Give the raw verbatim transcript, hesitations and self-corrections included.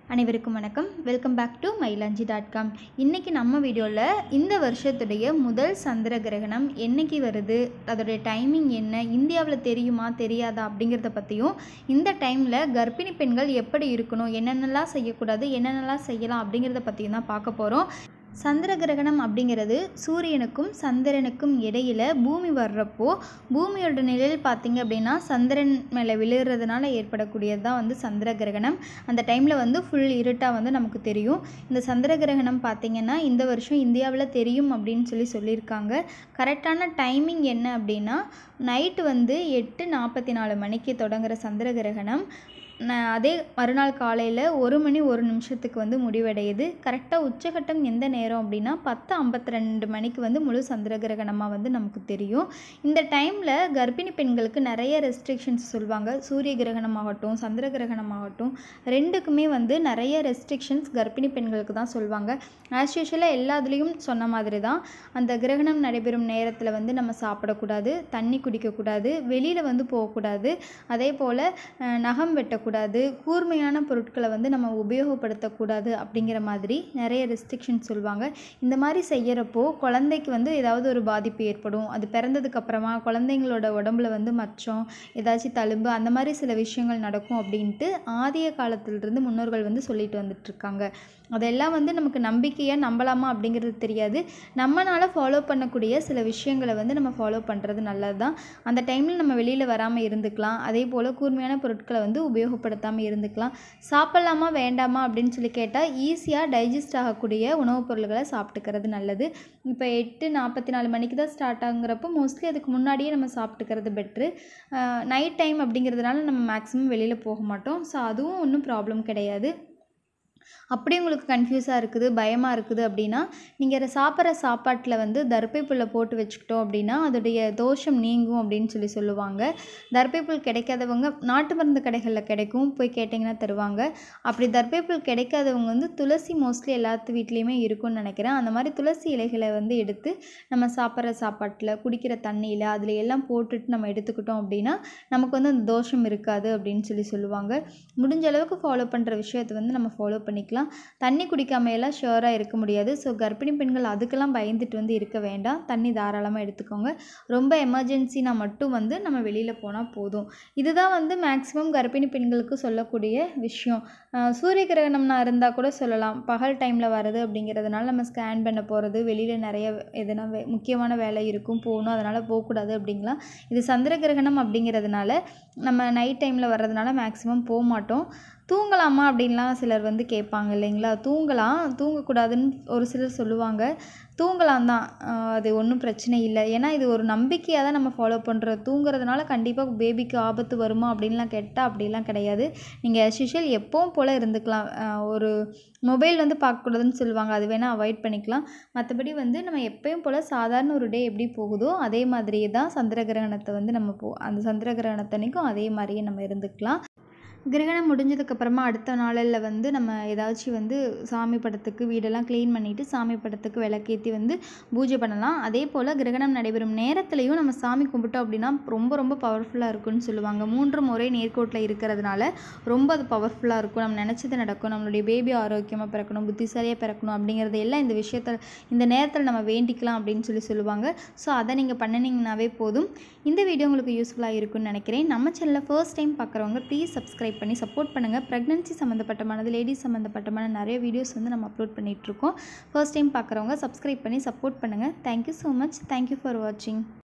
அனைவருக்கும் வணக்கம். Welcome back to Mylanchi dot com. இன்றைக்கி நம்ம வீடியோவில் இந்த வருஷத்துடைய முதல் சந்திர கிரகணம் என்றைக்கு வருது, அதோடைய டைமிங் என்ன, இந்தியாவில் தெரியுமா தெரியாதா அப்படிங்கிறத பற்றியும், இந்த டைமில் கர்ப்பிணி பெண்கள் எப்படி இருக்கணும், என்னென்னலாம் செய்யக்கூடாது, என்னென்னலாம் செய்யலாம் அப்படிங்கிறத பற்றியும் தான் பார்க்க போகிறோம். சந்திர கிரகணம் அப்படிங்கிறது சூரியனுக்கும் சந்திரனுக்கும் இடையில் பூமி வர்றப்போ பூமியோட நிலையில் பார்த்திங்க அப்படின்னா சந்திரன் மேலே விழுகிறதுனால ஏற்படக்கூடியது தான் வந்து சந்திர கிரகணம். அந்த டைமில் வந்து ஃபுல் இருட்டாக வந்து நமக்கு தெரியும். இந்த சந்திர கிரகணம் பார்த்திங்கன்னா இந்த வருஷம் இந்தியாவில் தெரியும் அப்படின்னு சொல்லி சொல்லியிருக்காங்க. கரெக்டான டைமிங் என்ன அப்படின்னா நைட்டு வந்து எட்டு நாற்பத்தி நாலு மணிக்கு தொடங்குகிற சந்திர கிரகணம் அதே மறுநாள் காலையில் ஒரு மணி ஒரு நிமிஷத்துக்கு வந்து முடிவடையுது. கரெக்டாக உச்சகட்டம் எந்த நேரம் அப்படின்னா பத்து ஐம்பத்தி ரெண்டு மணிக்கு வந்து முழு சந்திர கிரகணமாக வந்து நமக்கு தெரியும். இந்த டைமில் கர்ப்பிணி பெண்களுக்கு நிறைய ரெஸ்ட்ரிக்ஷன்ஸ் சொல்லுவாங்க. சூரிய கிரகணம் ஆகட்டும் சந்திர கிரகணம் ஆகட்டும் ரெண்டுக்குமே வந்து நிறைய ரெஸ்ட்ரிக்ஷன்ஸ் கர்ப்பிணி பெண்களுக்கு தான் சொல்லுவாங்க. ஆஸ் யூஷுவலாக எல்லாத்துலேயும் சொன்ன மாதிரி தான் அந்த கிரகணம் நடைபெறும் நேரத்தில் வந்து நம்ம சாப்பிடக்கூடாது, தண்ணி குடிக்கக்கூடாது, வெளியில் வந்து போகக்கூடாது, அதே போல் நகம் வெட்ட கூடாது, கூர்மையான பொருட்களை வந்து நம்ம உபயோகப்படுத்தக்கூடாது அப்படிங்கிற மாதிரி நிறைய ரெஸ்ட்ரிக்ஷன்ஸ் சொல்லுவாங்க. இந்த மாதிரி செய்கிறப்போ குழந்தைக்கு வந்து ஏதாவது ஒரு பாதிப்பு ஏற்படும். அது பிறந்ததுக்கு அப்புறமா குழந்தைங்களோட உடம்புல வந்து மச்சம், ஏதாச்சும் தழும்பு, அந்த மாதிரி சில விஷயங்கள் நடக்கும் அப்படின்ட்டு ஆதிய காலத்திலிருந்து முன்னோர்கள் வந்து சொல்லிட்டு வந்துட்டுருக்காங்க. அதெல்லாம் வந்து நமக்கு நம்பிக்கையாக நம்பலாமா அப்படிங்கிறது தெரியாது. நம்மளால் ஃபாலோ பண்ணக்கூடிய சில விஷயங்களை வந்து நம்ம ஃபாலோ பண்ணுறது நல்லது தான். அந்த டைமில் நம்ம வெளியில் வராமல் இருந்துக்கலாம். அதே போல் கூர்மையான பொருட்களை வந்து உபயோகப்படுத்தாமல் இருந்துக்கலாம். சாப்பிட்லாமா வேண்டாமா அப்படின்னு சொல்லி கேட்டால் ஈஸியாக டைஜஸ்ட் ஆகக்கூடிய உணவுப் பொருள்களை சாப்பிட்டுக்கிறது நல்லது. இப்போ எட்டு நாற்பத்தி நாலு மணிக்கு தான் ஸ்டார்ட் ஆகுங்கிறப்போ மோஸ்ட்லி அதுக்கு முன்னாடியே நம்ம சாப்பிட்டுக்கிறது பெட்ரு. நைட் டைம் அப்படிங்கிறதுனால நம்ம மேக்ஸிமம் வெளியில் போக மாட்டோம். ஸோ அதுவும் ஒன்றும் ப்ராப்ளம் கிடையாது. அப்படி உங்களுக்கு கன்ஃபியூஸாக இருக்குது, பயமாக இருக்குது அப்படின்னா நீங்கள் அதை சாப்பிட்ற சாப்பாட்டில் வந்து தர்பை புல்லை போட்டு வச்சுக்கிட்டோம் அப்படின்னா அதோடைய தோஷம் நீங்கும் அப்படின்னு சொல்லி சொல்லுவாங்க. தர்பை புல் கிடைக்காதவங்க நாட்டு மருந்து கடைகளில் கிடைக்கும், போய் கேட்டிங்கன்னா தருவாங்க. அப்படி தர்பை புல் கிடைக்காதவங்க வந்து துளசி மோஸ்ட்லி எல்லாத்து வீட்லேயுமே இருக்கும்னு நினைக்கிறேன். அந்த மாதிரி துளசி இலைகளை வந்து எடுத்து நம்ம சாப்பிட்ற சாப்பாட்டில் குடிக்கிற தண்ணியில் அதில் எல்லாம் போட்டுட்டு நம்ம எடுத்துக்கிட்டோம் அப்படின்னா நமக்கு வந்து அந்த தோஷம் இருக்காது அப்படின்னு சொல்லி சொல்லுவாங்க. முடிஞ்ச அளவுக்கு ஃபாலோ பண்ணுற விஷயத்தை வந்து நம்ம ஃபாலோ பண்ணிக்கலாம். தண்ணி குடிக்காமையெல்லாம் ஷுவராக இருக்க முடியாது. ஸோ கர்ப்பிணி பெண்கள் அதுக்கெல்லாம் பயந்துட்டு வந்து இருக்க வேண்டாம். தண்ணி தாராளமாக எடுத்துக்கோங்க. ரொம்ப எமர்ஜென்சினா மட்டும் வந்து நம்ம வெளியில் போனால் போதும். இதுதான் வந்து மேக்ஸிமம் கர்ப்பிணி பெண்களுக்கு சொல்லக்கூடிய விஷயம். சூரிய கிரகணம்னா இருந்தால் கூட சொல்லலாம், பகல் டைமில் வர்றது அப்படிங்கிறதுனால நம்ம ஸ்கேன் பண்ண போகிறது, வெளியில் நிறைய எதனா வே முக்கியமான வேலை இருக்கும் போகணும், அதனால் போகக்கூடாது அப்படிங்கலாம். இது சந்திர கிரகணம் அப்படிங்கிறதுனால நம்ம நைட் டைமில் வர்றதுனால மேக்ஸிமம் போக மாட்டோம். தூங்கலாமா அப்படின்லாம் சிலர் வந்து கேட்பாங்க இல்லைங்களா. தூங்கலாம், தூங்கக்கூடாதுன்னு ஒரு சிலர் சொல்லுவாங்க. தூங்கலாம் தான், அது ஒன்றும் பிரச்சனை இல்லை. ஏன்னா இது ஒரு நம்பிக்கையாக தான் நம்ம ஃபாலோ பண்ணுறோம். தூங்குறதுனால கண்டிப்பாக பேபிக்கு ஆபத்து வருமா அப்படின்லாம் கேட்டால் அப்படிலாம் கிடையாது. நீங்கள் ஆஸ் யூஷுவல் எப்பவும் போல் இருந்துக்கலாம். ஒரு மொபைல் வந்து பார்க்கக்கூடாதுன்னு சொல்லுவாங்க, அது வேணால் அவாய்ட் பண்ணிக்கலாம். மற்றபடி வந்து நம்ம எப்பயும் போல் சாதாரண ஒரு டே எப்படி போகுதோ அதே மாதிரியே தான் சந்திர கிரகணத்தை வந்து நம்ம போ அந்த சந்திர கிரகணத்தன்னைக்கும் அதே மாதிரியே நம்ம இருந்துக்கலாம். கிரகணம் முடிஞ்சதுக்கப்புறமா அடுத்த நாளில் வந்து நம்ம ஏதாச்சும் வந்து சாமி படத்துக்கு வீடெல்லாம் க்ளீன் பண்ணிவிட்டு சாமி படத்துக்கு விளக்கேற்றி வந்து பூஜை பண்ணலாம். அதே போல் கிரகணம் நடைபெறும் நேரத்துலையும் நம்ம சாமி கும்பிட்டோம் அப்படின்னா ரொம்ப ரொம்ப பவர்ஃபுல்லாக இருக்குன்னு சொல்லுவாங்க. மூன்று முறை நேர்கோட்டில் இருக்கிறதுனால ரொம்ப அது பவர்ஃபுல்லாக இருக்கும். நம்ம நினச்சது நடக்கும், நம்மளுடைய பேபி ஆரோக்கியமாக பிறக்கணும், புத்திசாலியாக பிறக்கணும் அப்படிங்கிறது எல்லாம் இந்த விஷயத்தில் இந்த நேரத்தில் நம்ம வேண்டிக்கலாம் அப்படின்னு சொல்லி சொல்லுவாங்க. ஸோ அதை நீங்கள் பண்ணினீங்கன்னாவே போதும். இந்த வீடியோ உங்களுக்கு யூஸ்ஃபுல்லாக இருக்குன்னு நினைக்கிறேன். நம்ம சேனலில் ஃபர்ஸ்ட் டைம் பார்க்குறவங்க ப்ளீஸ் சப்ஸ்கிரைப் பண்ணி சப்போர்ட் பண்ணுங்கள். ப்ரெக்னன்சி சம்மந்தப்பட்டமானது, லேடிஸ் சம்மந்தப்பட்டமான நிறைய வீடியோஸ் வந்து நம்ம அப்லோட் பண்ணிகிட்ருக்கோம். ஃபர்ஸ்ட் டைம் பார்க்குறவங்க சப்ஸ்கிரைப் பண்ணி சப்போர்ட் பண்ணுங்கள். Thank you so much. Thank you for வாட்சிங்.